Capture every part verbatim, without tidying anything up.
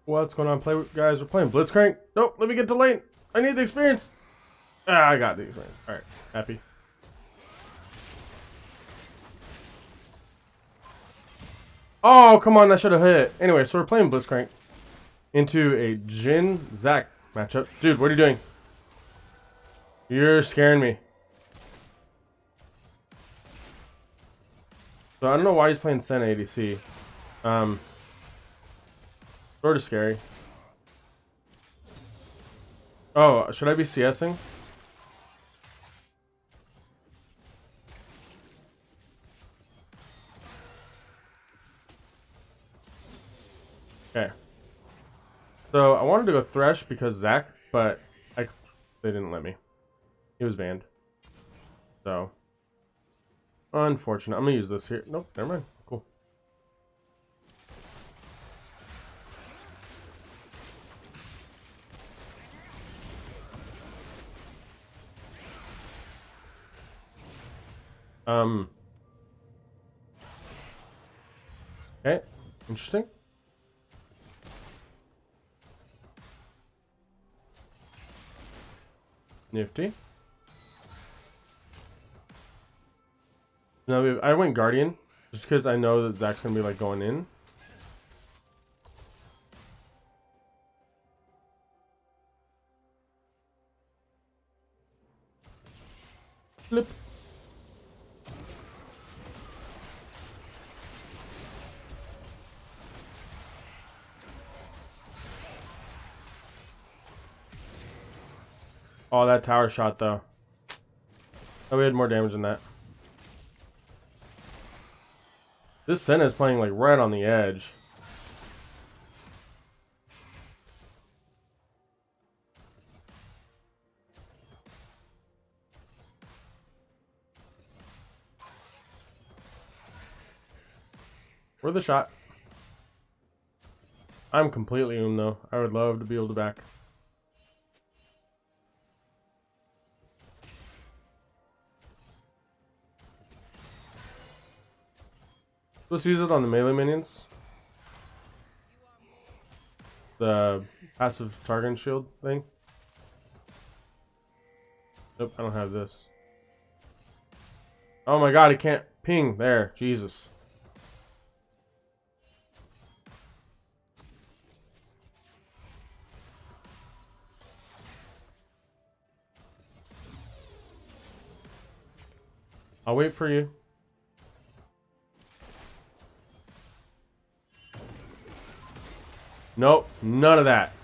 What's going on, play guys? We're playing Blitzcrank. Nope, let me get to lane. I need the experience. Ah, I got the experience. All right, happy. Oh, come on, that should have hit. Anyway, so we're playing Blitzcrank into a Jin Zac matchup. Dude, what are you doing? You're scaring me. So I don't know why he's playing Sen A D C. Um, sort of scary. Oh, should I be CSing? Okay. So I wanted to go Thresh because Zac, but I, they didn't let me. He was banned. So unfortunate. I'm gonna use this here. Nope, never mind. Cool. Um. Okay. Interesting. Nifty. Now I went Guardian just because I know that Zac's gonna be like going in. Flip. Oh, that tower shot though. Oh, we had more damage than that. This Senna is playing like right on the edge. Worth a shot. I'm completely oom though. I would love to be able to back. Let's use it on the melee minions. The passive target shield thing. Nope, I don't have this. Oh my god, I can't ping there. Jesus. I'll wait for you. Nope, none of that.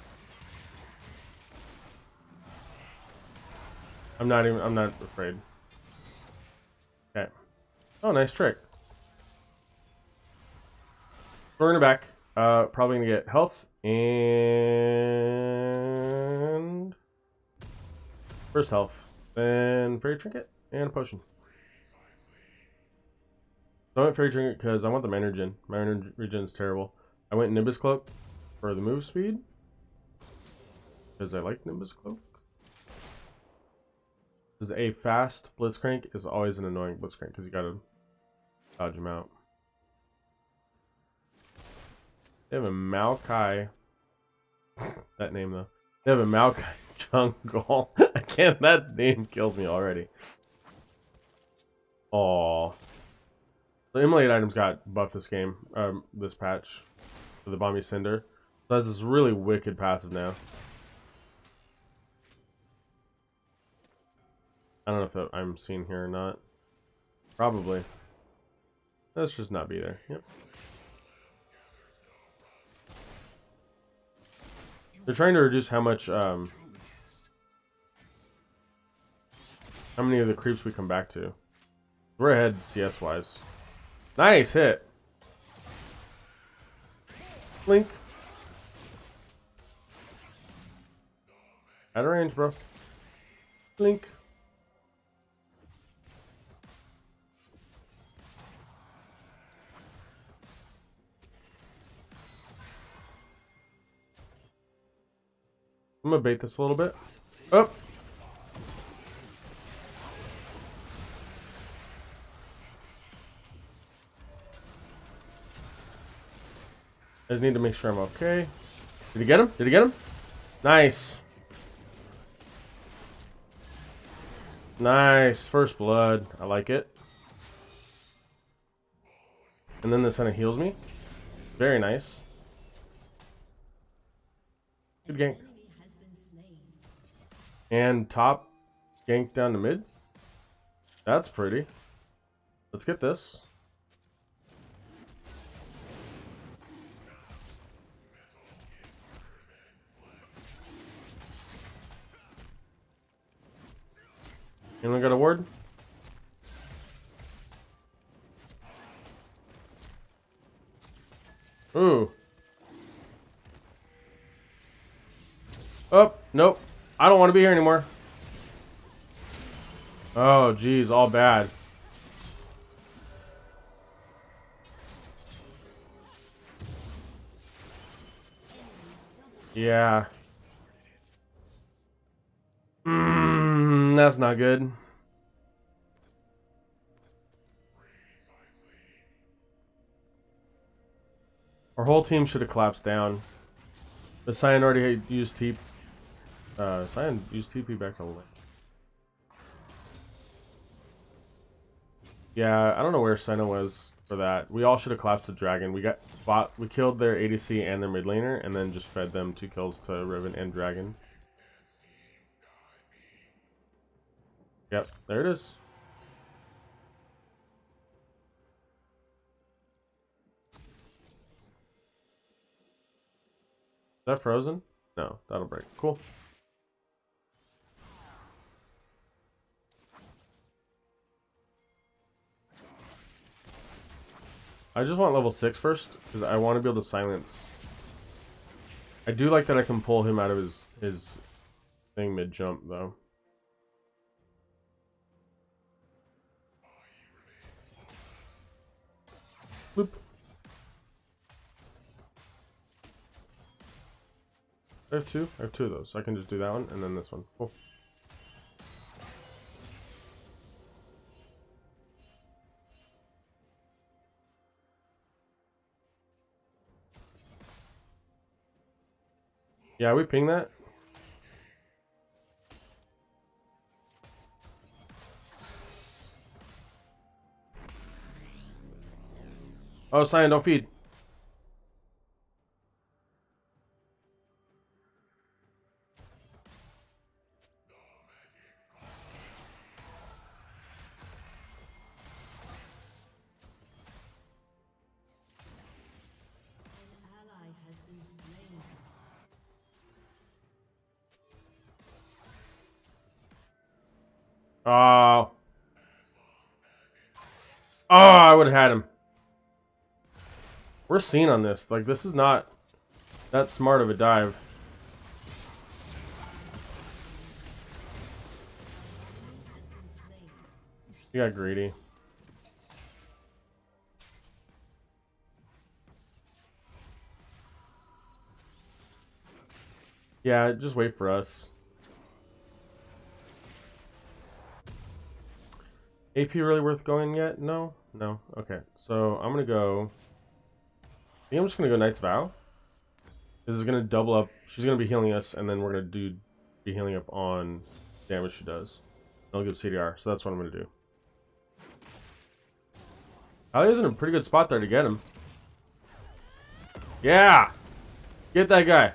I'm not even, I'm not afraid. Okay. Oh, nice trick. We're gonna back. Uh, probably gonna get health and first health, then fairy trinket and a potion. So I went fairy trinket because I want the mana regen. Mana regen is terrible. I went Nimbus cloak for the move speed because I like Nimbus cloak. Because a fast Blitzcrank is always an annoying Blitzcrank because you gotta dodge him out. They have a Maokai. That name though. They have a Maokai jungle. I can't. That name kills me already. Aww. The immolate items got buffed this game, um, this patch, for the Bomby Cinder. So that's this really wicked passive now. I don't know if that I'm seen here or not. Probably. Let's just not be there. Yep. They're trying to reduce how much, um, how many of the creeps we come back to. We're ahead C S wise. Nice hit. Blink. Out of range, bro. Blink. I'm gonna bait this a little bit. Oh. I just need to make sure I'm okay. Did he get him? Did he get him? Nice. Nice. First blood. I like it. And then this kind of heals me. Very nice. Good gank. And top gank down to mid. That's pretty. Let's get this. Anyone got a ward? Ooh. Oh, nope. I don't want to be here anymore. Oh, geez, all bad. Yeah. Mmm, that's not good. Our whole team should have collapsed down. The Cyan already used T P. Uh, Cyan used T P back all the way. Yeah, I don't know where Senna was for that. We all should have collapsed the dragon. We got bought, we killed their A D C and their mid laner, and then just fed them two kills to Riven and Dragon. Yep, there it is. Is that frozen? No, that'll break. Cool. I just want level six first, because I want to be able to silence. I do like that I can pull him out of his, his thing mid-jump, though. Boop. I have two? I have two of those, so I can just do that one, and then this one. Cool. Yeah, we ping that. Oh, Cyan, don't feed. Oh. Oh, I would have had him. We're seen on this. Like, this is not that smart of a dive. You got greedy. Yeah, just wait for us. A P really worth going yet? No? No. Okay. So I'm gonna go. I think I'm just gonna go Knight's Vow. This is gonna double up. She's gonna be healing us, and then we're gonna do be healing up on damage she does. I'll give C D R, so that's what I'm gonna do. Ali's in a pretty good spot there to get him. Yeah! Get that guy.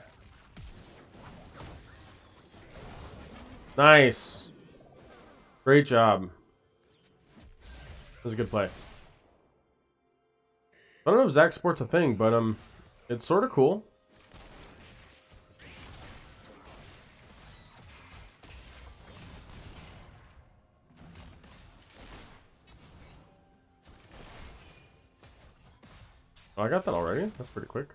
Nice. Great job. That was a good play. I don't know if Zac supports a thing, but um, it's sort of cool. Oh, I got that already. That's pretty quick.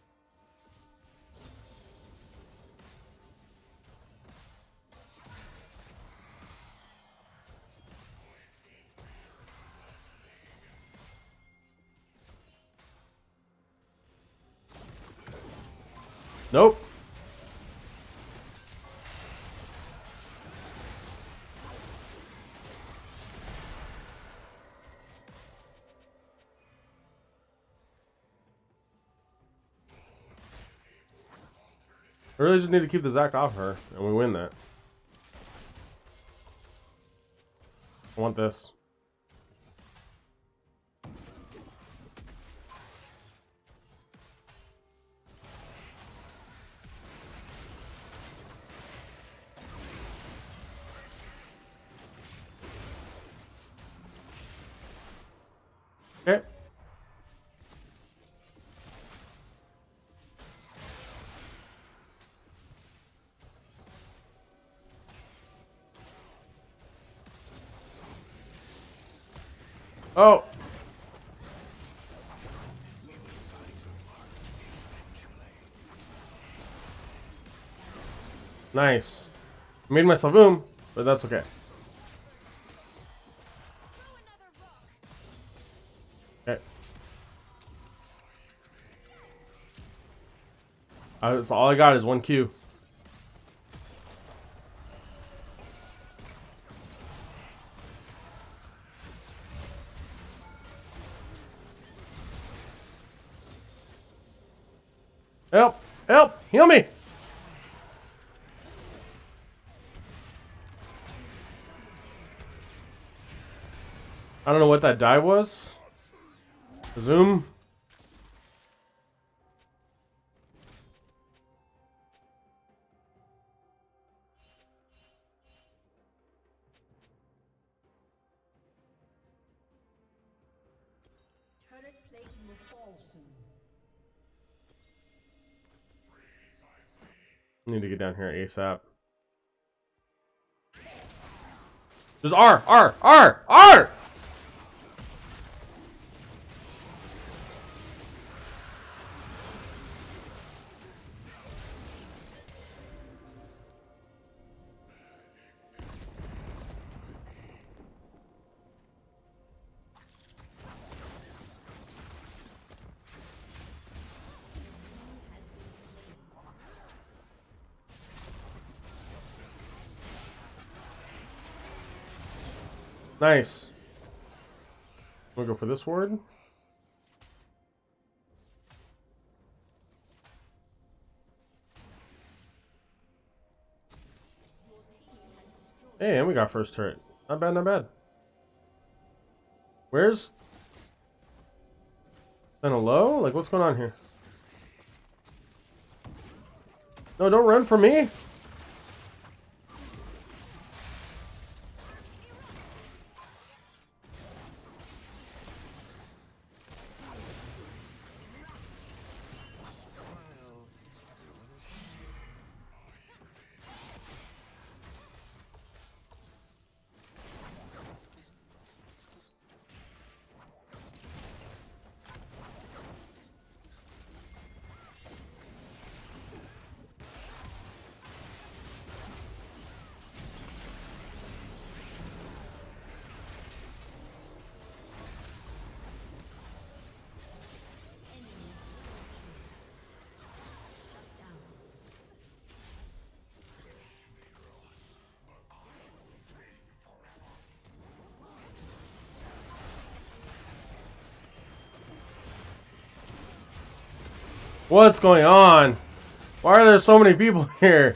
Nope. I really just need to keep the Zac off her, and we win that. I want this. Okay. Oh. Nice. Made myself boom, but that's okay. Okay. Uh, that's all I got is one Q. Help! Help! Heal me! I don't know what that dive was. Zoom. Turret plating will fall soon. I need to get down here ASAP. Just R! R! R! R! Nice. We'll go for this ward. Hey, and we got first turret. Not bad, not bad. Where's... Then a low? Like, what's going on here? No, don't run from me! What's going on? Why are there so many people here?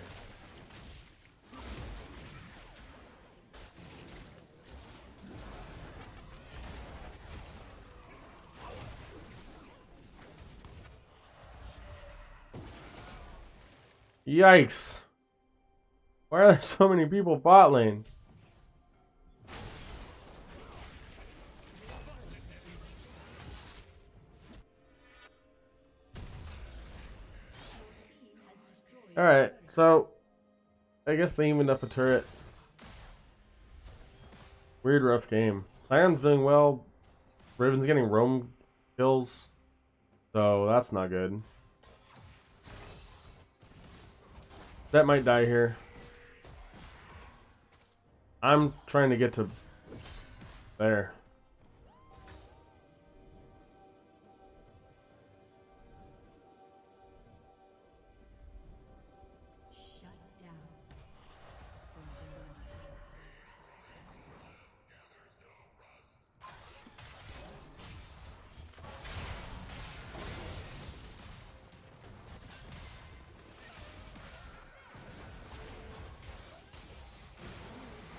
Yikes. Why are there so many people bot lane? Alright, so I guess they evened up a turret. Weird rough game. Sion's doing well. Riven's getting roam kills. So that's not good. That might die here. I'm trying to get to there.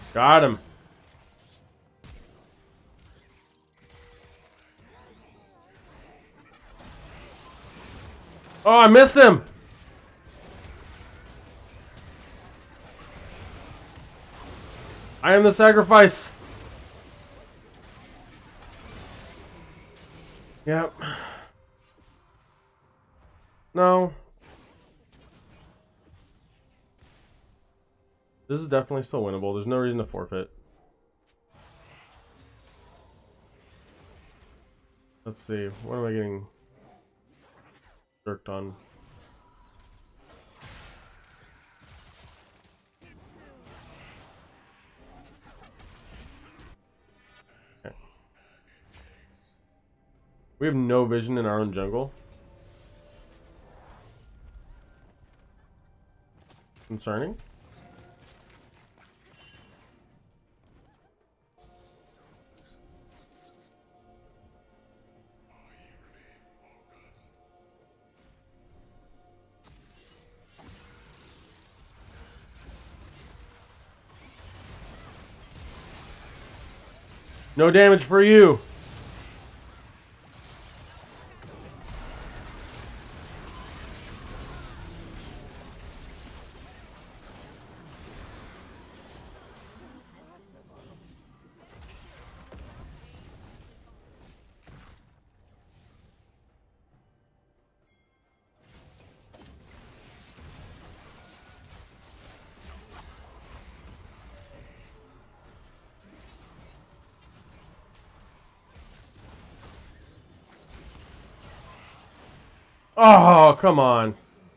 Got him. Oh, I missed him. I am the sacrifice. Yep. No. This is definitely still winnable. There's no reason to forfeit. Let's see. What am I getting jerked on? Okay. We have no vision in our own jungle. Concerning. No damage for you. Oh, come on.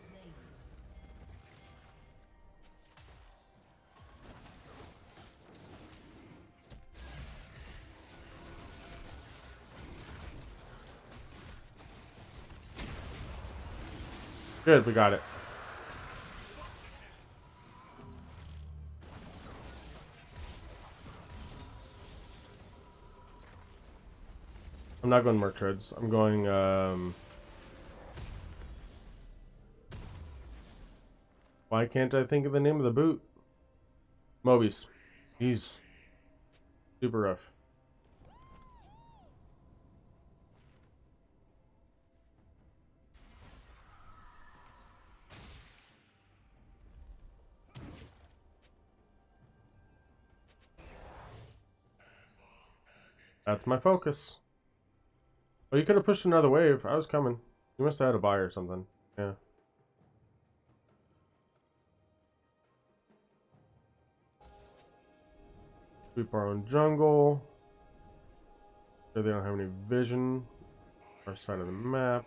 Good, we got it. I'm not going Merc Treads. I'm going, um... why can't I think of the name of the boot? Mobius. He's super rough. That's my focus. Oh, you could have pushed another wave. I was coming. You must have had a buy or something. Yeah. Sweep our own jungle. So they don't have any vision. Our side of the map.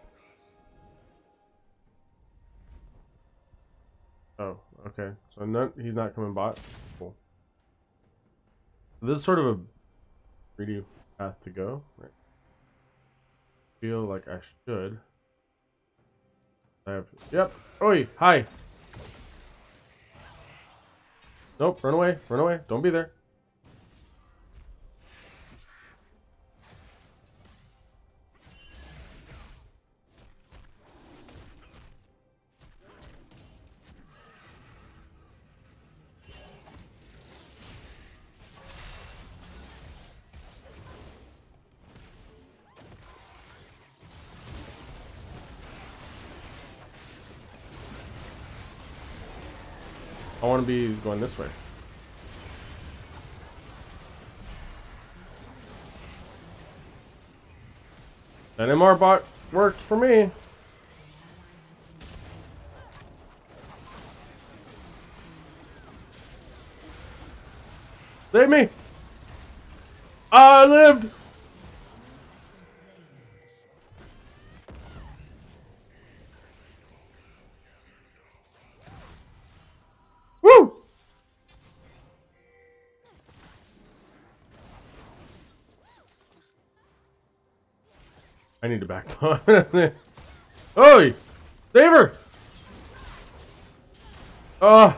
Oh, okay. So none, he's not coming bot. Cool. This is sort of a greedy path to go. Right. Feel like I should. I have. Yep. Oi. Hi. Nope. Run away. Run away. Don't be there. I want to be going this way. That M R bot worked for me. Save me! I lived! Woo! I need to back on. Oi! Save her! Oh!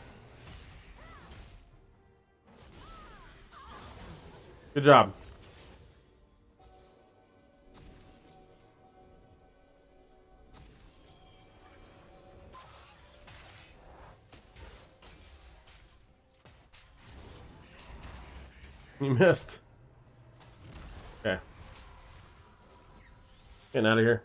Good job. You missed. Okay. Getting out of here.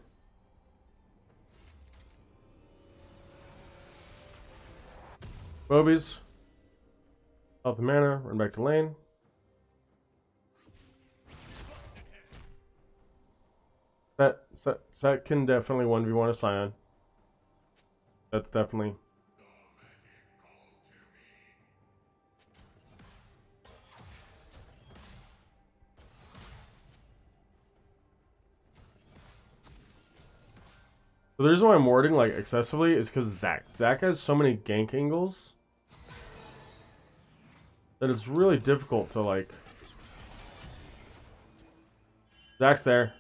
Bobies. Health and mana. Run back to lane. That, that, that can definitely one v one a Scion. That's definitely... So the reason why I'm warding like excessively is because Zac. Zac has so many gank angles that it's really difficult to like... Zac's there.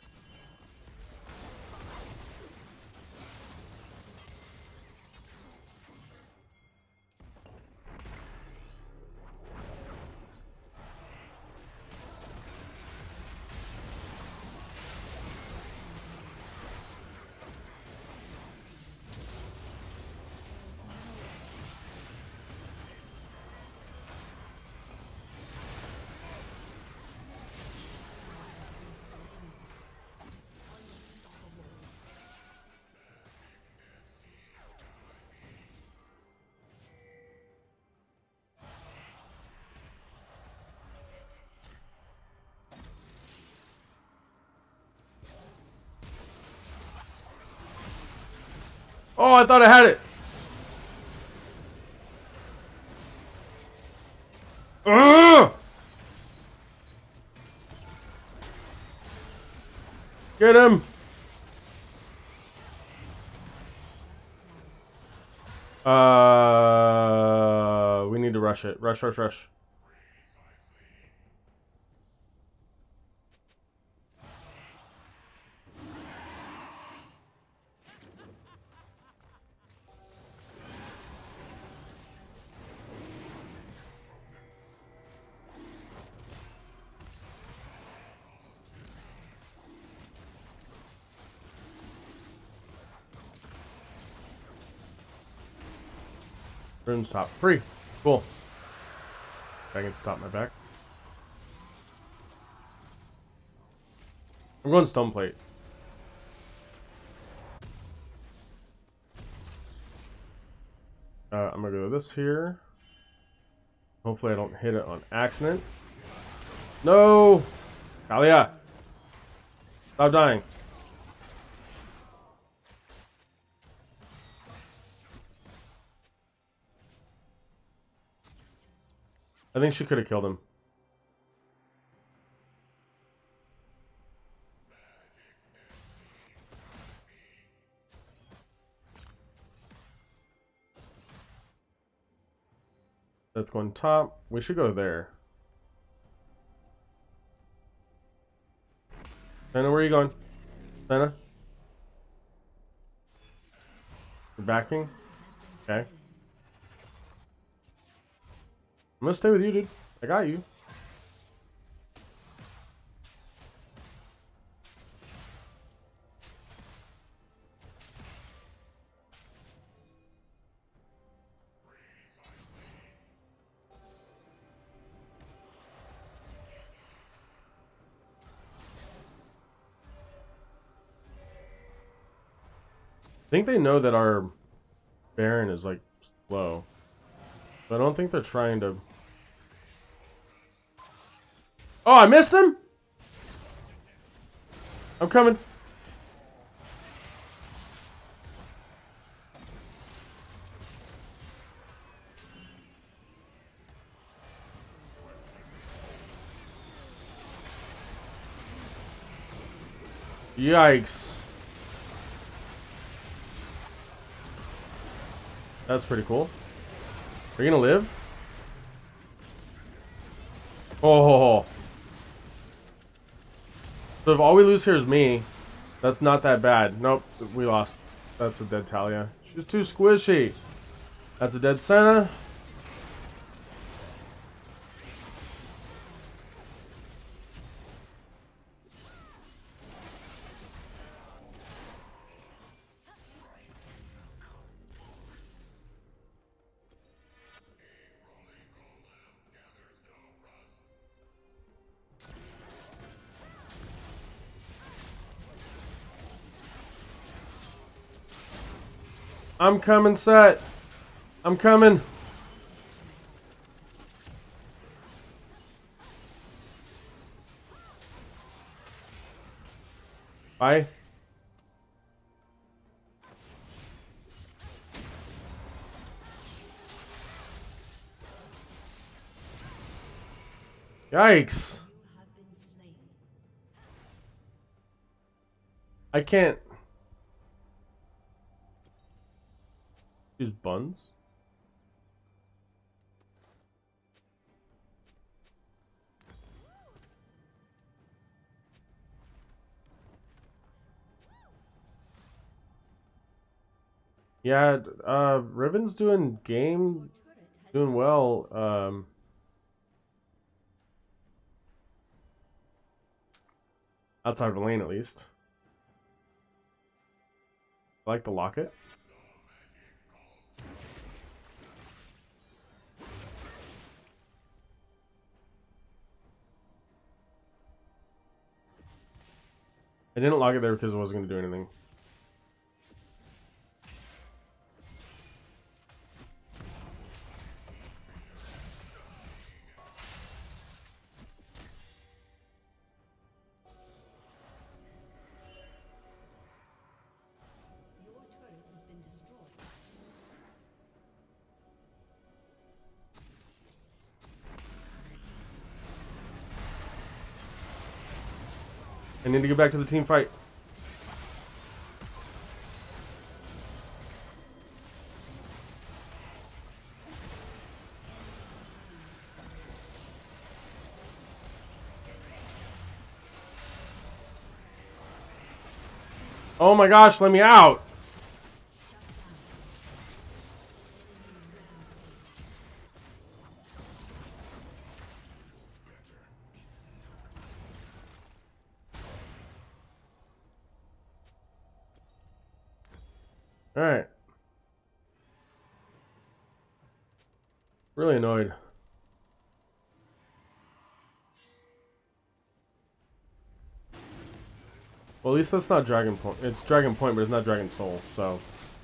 Oh, I thought I had it. Ugh! Get him. Uh, we need to rush it. Rush, rush, rush. Rune's top. Free. Cool. I can stop my back. I'm going stone plate. Uh, I'm gonna go this here. Hopefully I don't hit it on accident. No! Talia! Stop dying. I think she could have killed him. That's going top. We should go there. Senna, where are you going? Senna? You're backing? Okay. I'm gonna stay with you, dude. I got you. I think they know that our Baron is like slow. But I don't think they're trying to... Oh, I missed him? I'm coming. Yikes. That's pretty cool. Are you gonna live? Oh. So if all we lose here is me, that's not that bad. Nope, we lost. That's a dead Talia. She's too squishy. That's a dead Senna. I'm coming, set. I'm coming. Bye. Yikes. I can't use buns. Yeah, uh, Riven's doing game, doing well. Um, outside of the lane, at least. I like the locket. I didn't lock it there because I wasn't going to do anything. I need to get back to the team fight. Oh my gosh, let me out! Alright. Really annoyed. Well, at least that's not Dragon Point. It's Dragon Point, but it's not Dragon Soul, so.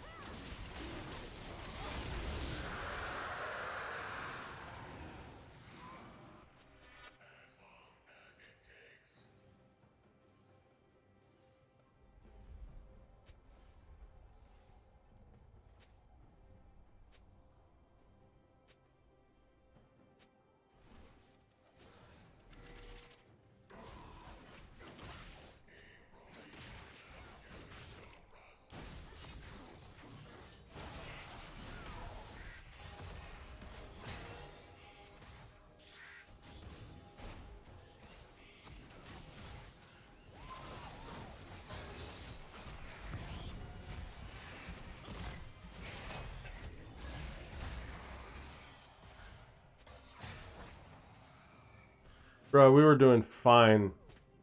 Bro, we were doing fine.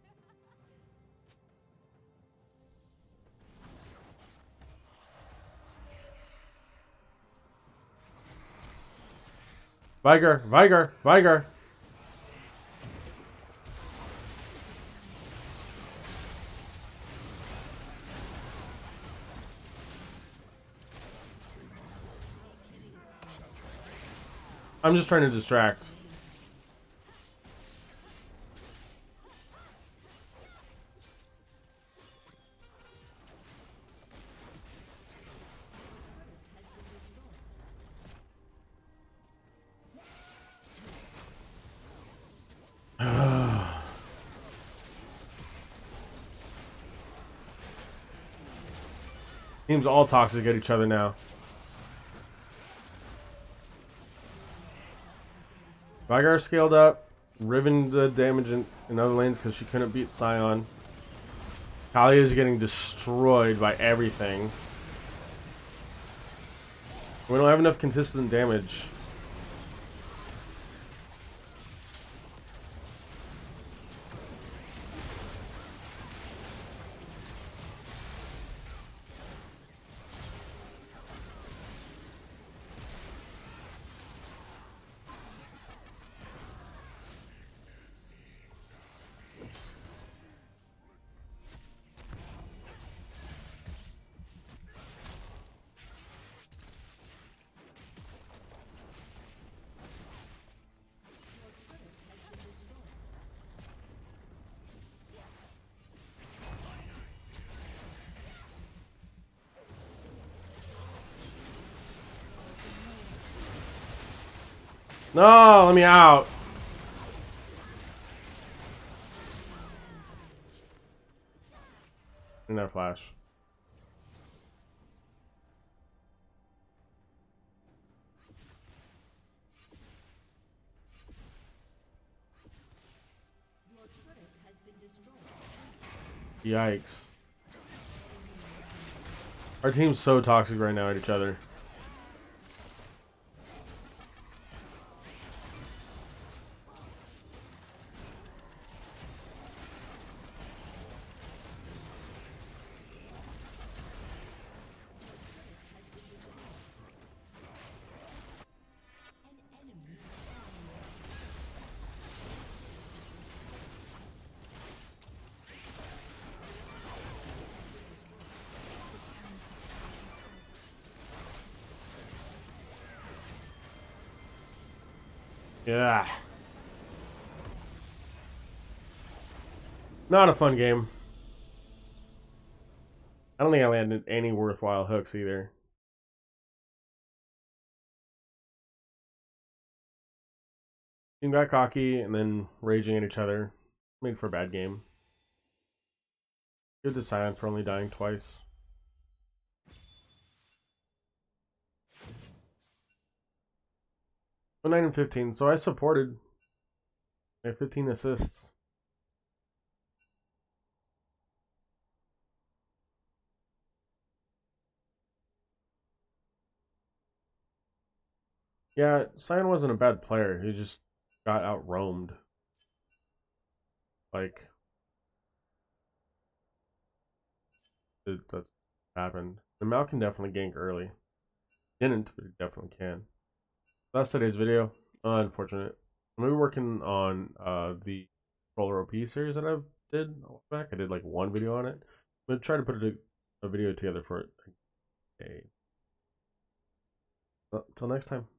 Viger, Viger, Viger. I'm just trying to distract. Teams all toxic at each other now. Vigar scaled up. Riven the damage in, in other lanes because she couldn't beat Scion. Talia is getting destroyed by everything. We don't have enough consistent damage. No, let me out. In that flash. Your turret has been destroyed. Yikes. Our team's so toxic right now at each other. Yeah. Not a fun game. I don't think I landed any worthwhile hooks either. Team got cocky and then raging at each other. Made for a bad game. Good to Silent for only dying twice. nine and fifteen, so I supported. I had fifteen assists. Yeah, Cyan wasn't a bad player. He just got out roamed. Like, it, that's happened. The Mal can definitely gank early. Didn't, but it definitely can. That's today's video. Uh, unfortunate. I'm gonna be working on uh, the Roller O P series that I did a while back. I did like one video on it. I'm gonna try to put a, a video together for it. Okay. Well, till next time.